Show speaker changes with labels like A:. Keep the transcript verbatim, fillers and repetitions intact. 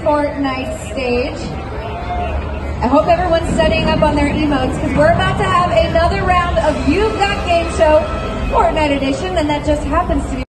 A: Fortnite stage. I hope everyone's setting up on their emotes because we're about to have another round of You've Got Game Show Fortnite edition, and that just happens to be